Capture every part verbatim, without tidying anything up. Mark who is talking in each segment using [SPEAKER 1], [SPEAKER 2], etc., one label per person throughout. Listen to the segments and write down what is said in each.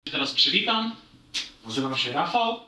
[SPEAKER 1] Teraz przywitam. Nazywam się Rafał.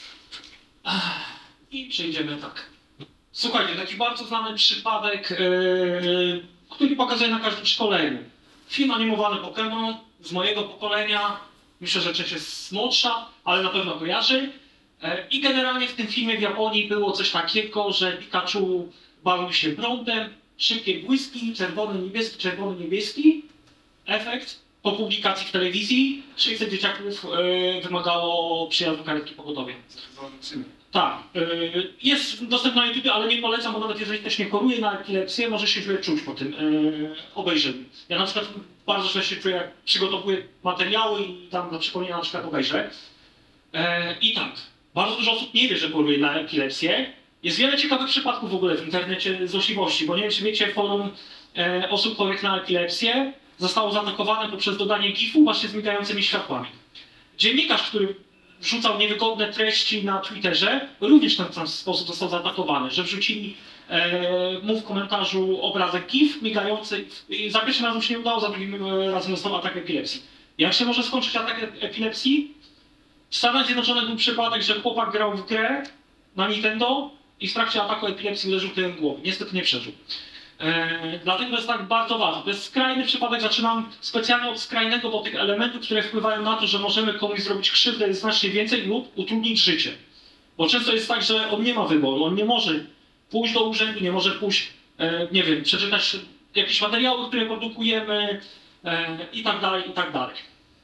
[SPEAKER 1] I przejdziemy tak. Słuchajcie, taki bardzo znany przypadek, yy, który pokazuje na każdym szkoleniu. Film animowany Pokémon z mojego pokolenia. Myślę, że część jest młodsza, ale na pewno kojarzy. Yy, I generalnie w tym filmie w Japonii było coś takiego, że Pikachu bawił się prądem, szybkie błyski, czerwony, niebieski, czerwony, niebieski. Efekt. Po publikacji w telewizji sześćset dzieciaków yy, wymagało przyjazdu karetki pogotowia. Tak. Yy, jest dostępna na YouTube, ale nie polecam, bo nawet jeżeli ktoś nie choruje na epilepsję, może się źle czuć po tym yy, obejrzeniu. Ja na przykład bardzo źle się czuję, jak przygotowuję materiały i tam na przypomnienie na przykład obejrzę. Yy, I tak, bardzo dużo osób nie wie, że choruje na epilepsję. Jest wiele ciekawych przypadków w ogóle w internecie złośliwości, bo nie wiem, czy wiecie, forum yy, osób chorych na epilepsję zostało zaatakowane poprzez dodanie gifu właśnie z migającymi światłami. Dziennikarz, który wrzucał niewygodne treści na Twitterze, również w ten sam sposób został zaatakowany, że wrzucili e, mu w komentarzu obrazek gif migający. I za pierwszym razem się nie udało, za drugim razem został atak epilepsji. Jak się może skończyć atak epilepsji? W Stanach Zjednoczonych był przypadek, że chłopak grał w grę na Nintendo i w trakcie ataku epilepsji uderzył tyłem głowy. Niestety nie przeżył. Eee, dlatego jest tak bardzo ważne. To jest skrajny przypadek, zaczynam specjalnie od skrajnego, bo tych elementów, które wpływają na to, że możemy komuś zrobić krzywdę, jest znacznie więcej lub utrudnić życie. Bo często jest tak, że on nie ma wyboru, on nie może pójść do urzędu, nie może pójść, e, nie wiem, przeczytać jakieś materiały, które produkujemy e, i tak dalej, i tak dalej.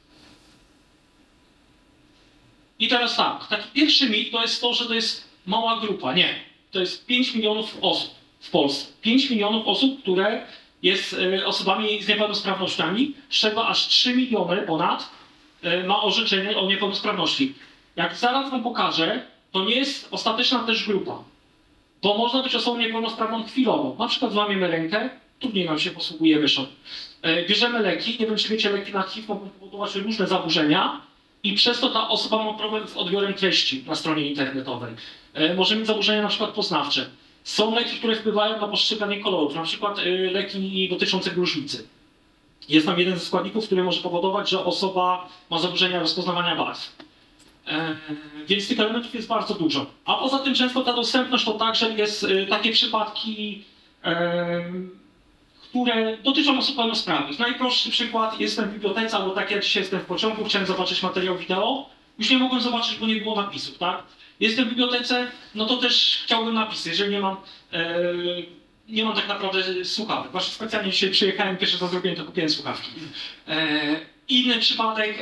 [SPEAKER 1] I teraz tak, taki pierwszy mit to jest to, że to jest mała grupa. Nie, to jest pięć milionów osób. W Polsce. pięć milionów osób, które jest y, osobami z niepełnosprawnościami, z czego aż trzy miliony ponad y, ma orzeczenie o niepełnosprawności. Jak zaraz wam pokażę, to nie jest ostateczna też grupa. Bo można być osobą niepełnosprawną chwilowo. Na przykład złamiemy rękę, trudniej nam się posługuje myszą. Y, bierzemy leki, nie wiem czy wiecie, leki na H I V mogą powodować różne zaburzenia i przez to ta osoba ma problem z odbiorem treści na stronie internetowej. Y, może mieć zaburzenia na przykład poznawcze. Są leki, które wpływają na postrzeganie kolorów, na przykład y, leki dotyczące gruźlicy. Jest tam jeden ze składników, który może powodować, że osoba ma zaburzenia rozpoznawania barw. E, więc tych elementów jest bardzo dużo. A poza tym często ta dostępność to także jest y, takie przypadki, e, które dotyczą osób pełnosprawnych. Najprostszy przykład, jestem w bibliotece, albo tak jak dzisiaj jestem w pociągu, chciałem zobaczyć materiał wideo, już nie mogłem zobaczyć, bo nie było napisów, tak? Jestem w bibliotece, no to też chciałbym napisy, jeżeli nie mam, e, nie mam tak naprawdę słuchawek. Właśnie specjalnie dzisiaj przyjechałem, pierwsze co zrobiłem, to kupiłem słuchawki. E, inny przypadek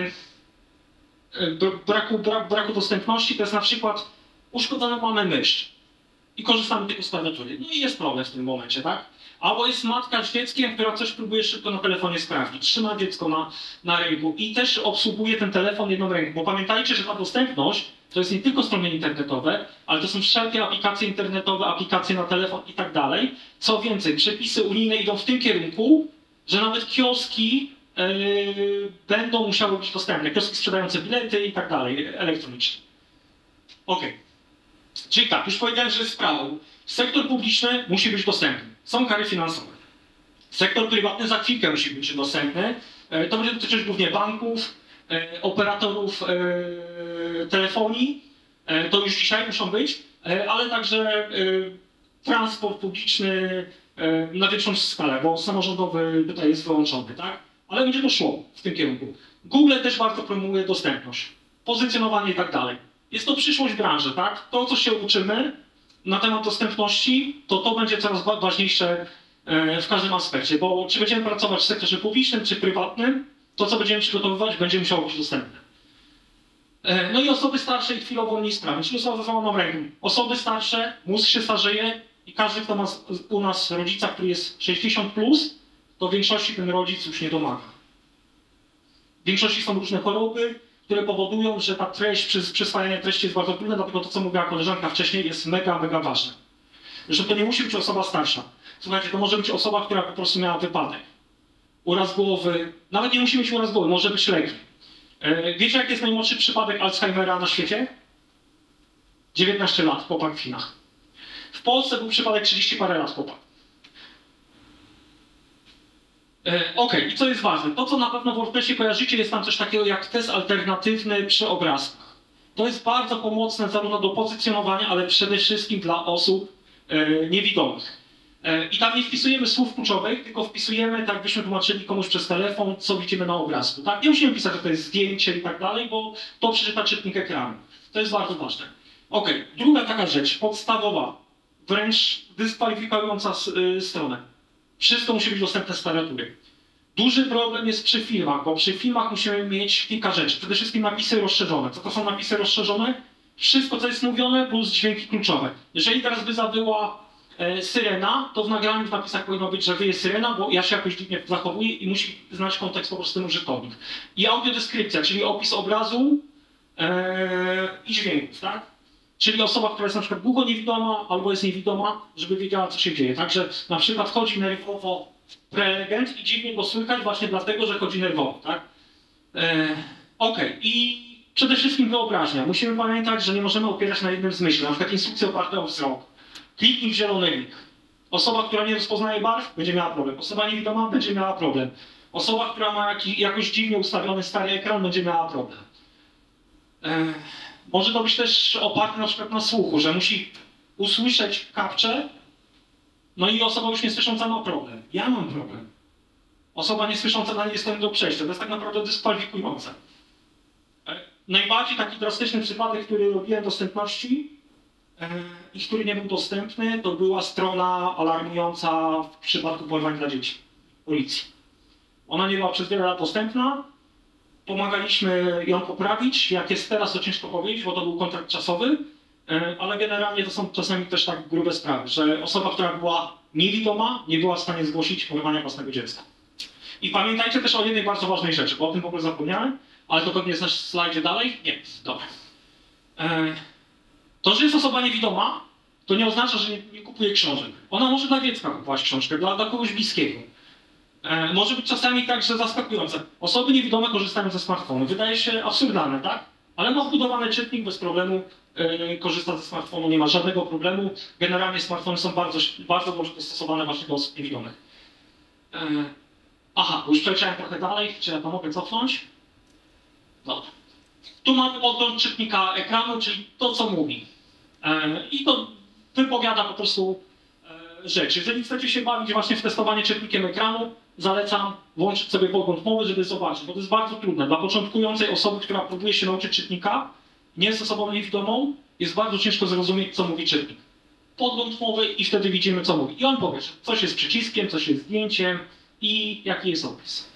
[SPEAKER 1] e, braku, brak, braku dostępności to jest na przykład uszkodzoną mamy mysz i korzystamy tylko z klawiatury. No i jest problem w tym momencie, tak? Albo jest matka z dzieckiem, która coś próbuje szybko na telefonie sprawdzić. Trzyma dziecko na, na ręku i też obsługuje ten telefon jedną ręką. Bo pamiętajcie, że ta dostępność to jest nie tylko strony internetowe, ale to są wszelkie aplikacje internetowe, aplikacje na telefon i tak dalej. Co więcej, przepisy unijne idą w tym kierunku, że nawet kioski yy, będą musiały być dostępne. Kioski sprzedające bilety i tak dalej, elektronicznie. Ok. Czyli tak, już powiedziałem, że jest prawo. Sektor publiczny musi być dostępny. Są kary finansowe. Sektor prywatny za chwilkę musi być dostępny. To będzie dotyczyć głównie banków, operatorów telefonii. To już dzisiaj muszą być, ale także transport publiczny na większą skalę, bo samorządowy tutaj jest wyłączony, tak? Ale będzie to szło w tym kierunku. Google też bardzo promuje dostępność, pozycjonowanie i tak dalej. Jest to przyszłość branży, tak? To, co się uczymy na temat dostępności, to to będzie coraz ważniejsze w każdym aspekcie, bo czy będziemy pracować w sektorze publicznym, czy prywatnym, to, co będziemy przygotowywać, będzie musiało być dostępne. No i osoby starsze i chwilowo mniej sprawne, czyli osoba z złamaną ręką. Osoby starsze, mózg się starzeje i każdy, kto ma u nas rodzica, który jest sześćdziesiąt plus, to w większości ten rodzic już nie domaga. W większości są różne choroby, które powodują, że ta treść, przyswajanie treści jest bardzo trudne, dlatego to, co mówiła koleżanka wcześniej, jest mega, mega ważne. Że to nie musi być osoba starsza. Słuchajcie, to może być osoba, która po prostu miała wypadek. Uraz głowy, nawet nie musi mieć uraz głowy, może być leki. Wiecie, jaki jest najmłodszy przypadek Alzheimera na świecie? dziewiętnaście lat, chłopak w Chinach. W Polsce był przypadek trzydzieści parę lat, chłopak. E, ok, i co jest ważne? To, co na pewno w WordPressie kojarzycie, jest tam coś takiego jak test alternatywny przy obrazkach. To jest bardzo pomocne zarówno do pozycjonowania, ale przede wszystkim dla osób e, niewidomych. E, I tam nie wpisujemy słów kluczowych, tylko wpisujemy, tak byśmy tłumaczyli komuś przez telefon, co widzimy na obrazku. Tak? Nie musimy pisać, że to jest zdjęcie i tak dalej, bo to przeczyta czytnik ekranu. To jest bardzo ważne. Ok, druga taka rzecz, podstawowa, wręcz dyskwalifikująca y, stronę. Wszystko musi być dostępne z klawiatury. Duży problem jest przy filmach, bo przy filmach musimy mieć kilka rzeczy. Przede wszystkim napisy rozszerzone. Co to są napisy rozszerzone? Wszystko, co jest mówione, plus dźwięki kluczowe. Jeżeli teraz by zawyła e, syrena, to w nagraniu w napisach powinno być, że wyje syrena, bo ja się jakoś dziwnie zachowuję i musi znać kontekst po prostu ten użytkownik. I audiodeskrypcja, czyli opis obrazu e, i dźwięków, tak? Czyli osoba, która jest na przykład długo niewidoma albo jest niewidoma, żeby wiedziała, co się dzieje. Także na przykład chodzi nerwowo prelegent i dziwnie go słychać właśnie dlatego, że chodzi nerwowo, tak? E, ok, i przede wszystkim wyobraźnia. Musimy pamiętać, że nie możemy opierać na jednym zmyśle, na przykład instrukcja oparta o wzrok. Kliknij w zielony link. Osoba, która nie rozpoznaje barw, będzie miała problem. Osoba niewidoma będzie miała problem. Osoba, która ma jakiś, jakoś dziwnie ustawiony stary ekran, będzie miała problem. E, może to być też oparte na przykład na słuchu, że musi usłyszeć kapczę, no i osoba już niesłysząca ma problem. Ja mam problem. Osoba niesłysząca na nie jest do przejścia. To jest tak naprawdę dyskwalifikujące. E, najbardziej taki drastyczny przypadek, który robiłem dostępności e, i który nie był dostępny, to była strona alarmująca w przypadku porwań dla dzieci. Policji. Ona nie była przez wiele lat dostępna. Pomagaliśmy ją poprawić. Jak jest teraz, to ciężko powiedzieć, bo to był kontrakt czasowy. Ale generalnie to są czasami też tak grube sprawy, że osoba, która była niewidoma, nie była w stanie zgłosić porwania własnego dziecka. I pamiętajcie też o jednej bardzo ważnej rzeczy, bo o tym w ogóle zapomniałem, ale to pewnie jest na slajdzie dalej. Nie, dobra. To, że jest osoba niewidoma, to nie oznacza, że nie, nie kupuje książek. Ona może dla dziecka kupować książkę, dla, dla kogoś bliskiego. Może być czasami także zaskakujące. Osoby niewidome korzystają ze smartfonu. Wydaje się absurdalne, tak? Ale ma wbudowany czytnik, bez problemu yy, korzysta ze smartfonu, nie ma żadnego problemu. Generalnie smartfony są bardzo, bardzo dobrze dostosowane właśnie do osób niewidomych. Yy, aha, już przeleciałem trochę dalej, czy ja to mogę cofnąć? Dobra. Tu mamy podgląd czytnika ekranu, czyli to, co mówi. Yy, I to wypowiada po prostu yy, rzecz. Jeżeli chcecie się bawić właśnie w testowanie czytnikiem ekranu, zalecam włączyć sobie podgląd mowy, żeby zobaczyć, bo to jest bardzo trudne. Dla początkującej osoby, która próbuje się nauczyć czytnika, nie jest osobą niewidomą, jest bardzo ciężko zrozumieć, co mówi czytnik. Podgląd mowy i wtedy widzimy, co mówi. I on powie, że coś jest przyciskiem, coś jest zdjęciem i jaki jest opis.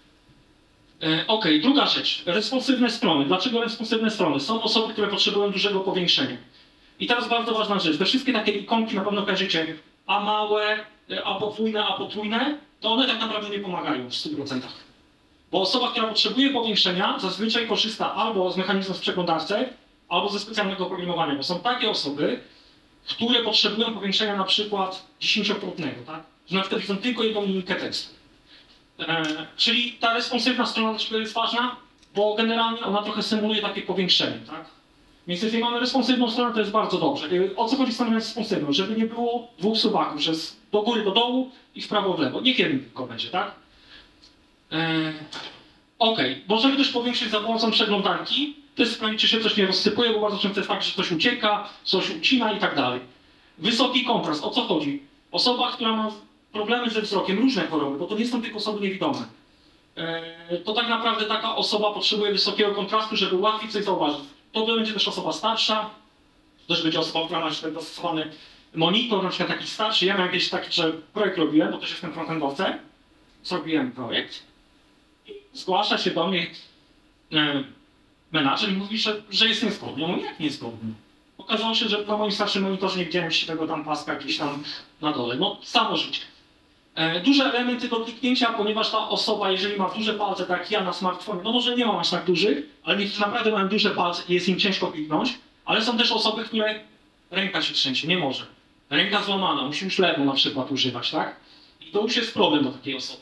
[SPEAKER 1] E, ok, druga rzecz. Responsywne strony. Dlaczego responsywne strony? Są osoby, które potrzebują dużego powiększenia. I teraz bardzo ważna rzecz. Te wszystkie takie ikonki na pewno kojarzycie. A małe, a podwójne, a potrójne, to one tak naprawdę nie pomagają w stu procentach. Bo osoba, która potrzebuje powiększenia, zazwyczaj korzysta albo z mechanizmu w przeglądarce, albo ze specjalnego oprogramowania. Bo są takie osoby, które potrzebują powiększenia na przykład dziesięciokrotnego, tak? Że na przykład widzą tylko jedną linijkę tekstu. E, czyli ta responsywna strona dlaczego jest ważna, bo generalnie ona trochę symuluje takie powiększenie, tak? Więc jeżeli mamy responsywną stronę, to jest bardzo dobrze. O co chodzi z stroną responsywną? Żeby nie było dwóch suwaków, że z do góry do dołu i w prawo w lewo. Niech jeden tylko będzie, tak? Eee, ok, możemy też powiększyć za pomocą przeglądarki. To jest sprawdzić, czy się coś nie rozsypuje, bo bardzo często jest tak, że coś ucieka, coś ucina i tak dalej. Wysoki kontrast. O co chodzi? Osoba, która ma problemy ze wzrokiem, różne choroby, bo to nie są tylko osoby niewidome. Eee, to tak naprawdę taka osoba potrzebuje wysokiego kontrastu, żeby łatwiej coś zauważyć. To będzie też osoba starsza, to też będzie osoba, która ma dostosowany monitor, na przykład taki starszy. Ja miałem kiedyś taki, że projekt robiłem, bo też jestem frontendowcem. Zrobiłem projekt i zgłasza się do mnie e, menadżer i mówi, że, że jest niezgodny. Ja mówię, jak niezgodny? Okazało się, że na moim starszym monitorze nie widziałem się tego tam paska gdzieś tam na dole. No, samo życie. E, duże elementy do kliknięcia, ponieważ ta osoba, jeżeli ma duże palce, tak jak ja na smartfonie, no może nie mam aż tak dużych, ale niektórzy naprawdę mają duże palce i jest im ciężko kliknąć, ale są też osoby, które ręka się trzęsie, nie może. Ręka złamana, musi już lewą na przykład używać, tak? I to już jest problem do takiej osoby.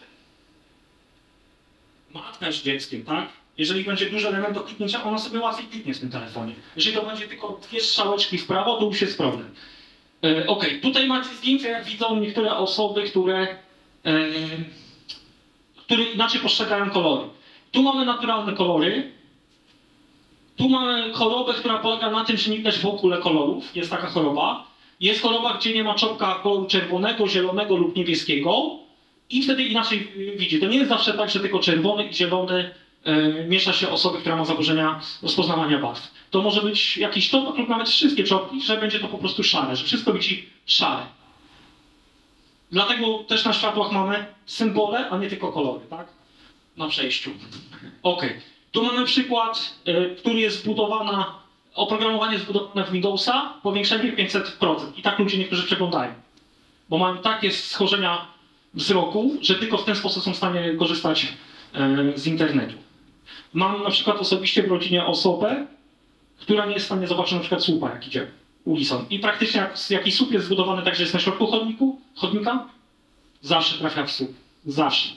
[SPEAKER 1] Matka z dzieckiem, tak? Jeżeli będzie duży element do kliknięcia, ona sobie łatwiej kliknie w tym telefonie. Jeżeli to będzie tylko dwie strzałeczki w prawo, to już jest problem. E, ok, tutaj macie zdjęcia, jak widzą niektóre osoby, które e, które inaczej postrzegają kolory. Tu mamy naturalne kolory, tu mamy chorobę, która polega na tym, że nie widać w ogóle kolorów, jest taka choroba. Jest choroba, gdzie nie ma czopka koloru czerwonego, zielonego lub niebieskiego i wtedy inaczej widzi. To nie jest zawsze tak, że tylko czerwony i zielony yy, miesza się osoby, która ma zaburzenia rozpoznawania barw. To może być jakiś czopek lub nawet wszystkie czopki, że będzie to po prostu szare, że wszystko widzi szare. Dlatego też na światłach mamy symbole, a nie tylko kolory, tak? Na przejściu. Ok. Tu mamy przykład, yy, który jest zbudowana, oprogramowanie jest zbudowane w Windowsa, powiększenie pięćset procent. I tak ludzie niektórzy przeglądają. Bo mają takie schorzenia wzroku, że tylko w ten sposób są w stanie korzystać yy, z internetu. Mam na przykład osobiście w rodzinie osobę, która nie jest w stanie zobaczyć na przykład słupa, jak idzie ulicą. I praktycznie jak jakiś słup jest zbudowany tak, że jest na środku chodniku, chodnika, zawsze trafia w słup. Zawsze.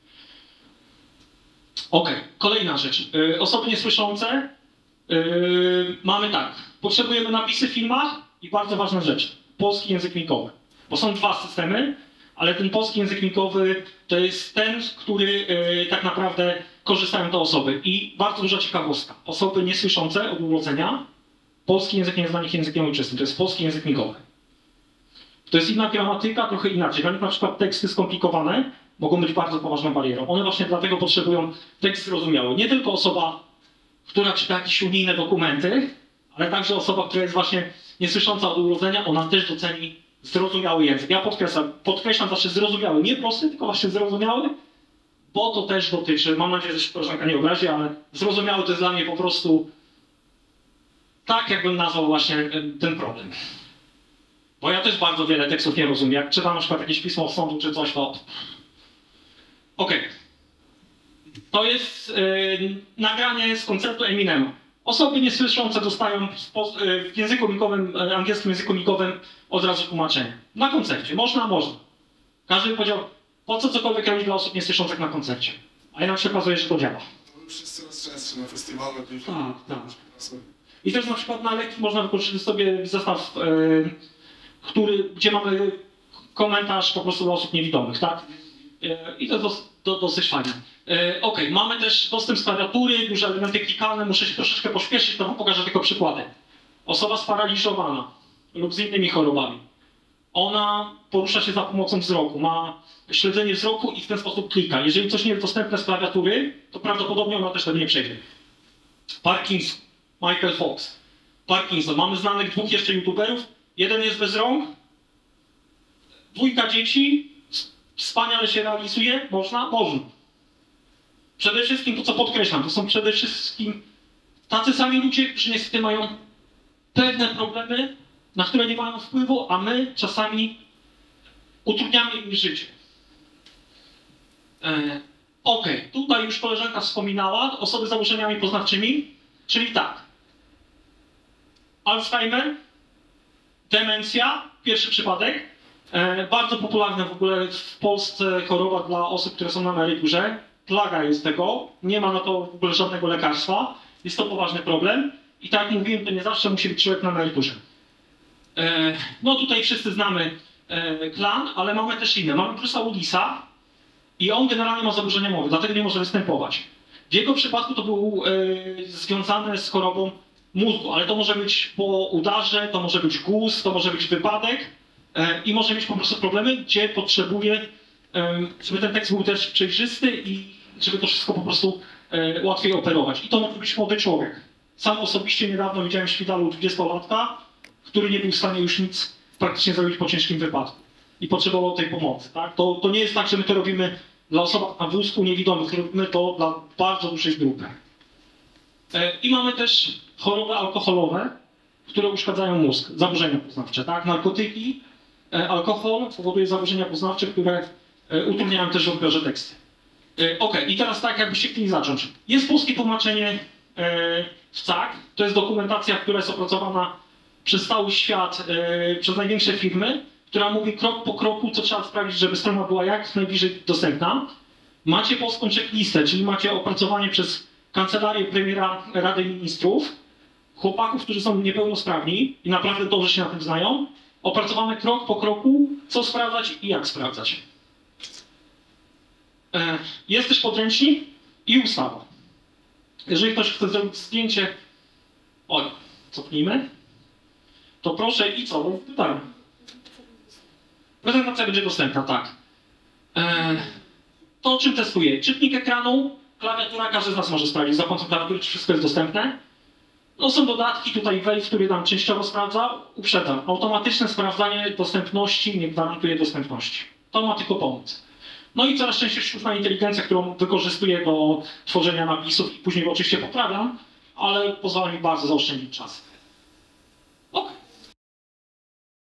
[SPEAKER 1] Ok, kolejna rzecz. Yy, osoby niesłyszące yy, mamy tak. Potrzebujemy napisy w filmach i bardzo ważna rzecz. Polski język migowy. Bo są dwa systemy, ale ten polski język migowy to jest ten, który yy, tak naprawdę korzystają te osoby. I bardzo duża ciekawostka. Osoby niesłyszące od urodzenia, polski język nie jest dla nich językiem ojczystym. To jest polski język migowy. To jest inna gramatyka, trochę inaczej. Dla nich na przykład teksty skomplikowane mogą być bardzo poważną barierą. One właśnie dlatego potrzebują tekst zrozumiały. Nie tylko osoba, która czyta jakieś unijne dokumenty, ale także osoba, która jest właśnie niesłysząca od urodzenia, ona też doceni zrozumiały język. Ja podkreślam, podkreślam zawsze zrozumiały, nie prosty, tylko właśnie zrozumiały, bo to też dotyczy, mam nadzieję, że się koleżanka nie obrazi, ale zrozumiały to jest dla mnie po prostu tak, jakbym nazwał właśnie ten problem. Bo ja też bardzo wiele tekstów nie rozumiem. Jak czytam na przykład jakieś pismo od sądu czy coś, to... Ok. To jest yy, nagranie z koncertu Eminema. Osoby niesłyszące dostają w, yy, w języku migowym, yy, angielskim języku migowym od razu tłumaczenie. Na koncercie. Można, można. Każdy powiedział, po co cokolwiek robić dla osób niesłyszących na koncercie. A jednak się okazuje, że to działa.
[SPEAKER 2] To już jest coraz częstsze na festiwalach.
[SPEAKER 1] Tak, tak. I też na przykład na leki można wykorzystać sobie zestaw, yy, który, gdzie mamy komentarz po prostu dla osób niewidomych, tak? Yy, I to jest dos, do, dosyć fajne. Yy, ok, mamy też dostęp z klawiatury, duże elementy klikalne, muszę się troszeczkę pośpieszyć, to wam pokażę tylko przykłady. Osoba sparaliżowana lub z innymi chorobami. Ona porusza się za pomocą wzroku, ma śledzenie wzroku i w ten sposób klika. Jeżeli coś nie jest dostępne z klawiatury, to prawdopodobnie ona też tego nie przejdzie. Parkinson, Michael Fox. Parkinson. Mamy znanych dwóch jeszcze youtuberów. Jeden jest bez rąk. Dwójka dzieci. Wspaniale się realizuje. Można? Można. Przede wszystkim to, co podkreślam, to są przede wszystkim tacy sami ludzie, którzy niestety mają pewne problemy, na które nie mają wpływu, a my czasami utrudniamy im życie. E, ok, tutaj już koleżanka wspominała, osoby z zaburzeniami poznawczymi, czyli tak. Alzheimer, demencja, pierwszy przypadek. E, bardzo popularna w ogóle w Polsce choroba dla osób, które są na emeryturze. Plaga jest tego, nie ma na to w ogóle żadnego lekarstwa. Jest to poważny problem. I tak jak mówiłem, to nie zawsze musi być człowiek na emeryturze. E, no tutaj wszyscy znamy e, klan, ale mamy też inne. Mamy Bruce'a Willisa i on generalnie ma zaburzenia mowy, dlatego nie może występować. W jego przypadku to był e, związane z chorobą mózgu, ale to może być po udarze, to może być guz, to może być wypadek e, i może mieć po prostu problemy, gdzie potrzebuje, e, żeby ten tekst był też przejrzysty i żeby to wszystko po prostu e, łatwiej operować. I to może być młody człowiek. Sam osobiście niedawno widziałem w szpitalu dwudziestolatka, który nie był w stanie już nic praktycznie zrobić po ciężkim wypadku i potrzebował tej pomocy. Tak? To, to nie jest tak, że my to robimy dla osób na wózku niewidomych, robimy to dla bardzo dużej grupy. E, I mamy też choroby alkoholowe, które uszkadzają mózg, zaburzenia poznawcze. Tak? Narkotyki, e, alkohol powoduje zaburzenia poznawcze, które e, utrudniają też w odbiorze teksty. E, ok, i teraz tak, jakbyście chcieli zacząć. Jest polskie tłumaczenie e, w C A K, to jest dokumentacja, która jest opracowana przez cały świat, yy, przez największe firmy, która mówi krok po kroku, co trzeba sprawić, żeby strona była jak najbliżej dostępna. Macie polską checklistę, czyli macie opracowanie przez Kancelarię Premiera Rady Ministrów, chłopaków, którzy są niepełnosprawni i naprawdę dobrze się na tym znają, opracowane krok po kroku, co sprawdzać i jak sprawdzać. E, jest też podręcznik i ustawa. Jeżeli ktoś chce zrobić zdjęcie, oj, cofnijmy, to proszę i co? Pytanie. Prezentacja będzie dostępna, tak. E, to o czym testuję? Czytnik ekranu, klawiatura, każdy z nas może sprawdzić za pomocą klawiatury, czy wszystko jest dostępne. No są dodatki, tutaj Wave, który nam częściowo sprawdza. Uprzedzam, automatyczne sprawdzanie dostępności nie gwarantuje dostępności. To ma tylko pomóc. No i coraz częściej sztuczna inteligencja, którą wykorzystuję do tworzenia napisów i później oczywiście poprawiam, ale pozwala mi bardzo zaoszczędzić czas.